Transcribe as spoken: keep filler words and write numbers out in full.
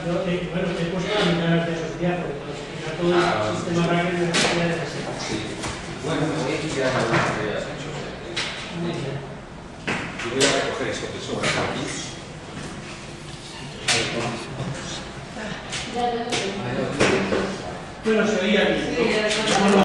Yo, eh, bueno, he puesto la mitad de la sociedad, porque para explicar todo el sistema agrario de necesidades de ese. Sí. Bueno, me voy a quitar algunas tareas hechas. Muy bien. Yo voy a recoger esto que sobra aquí. Bueno, se oía bien, ¿no?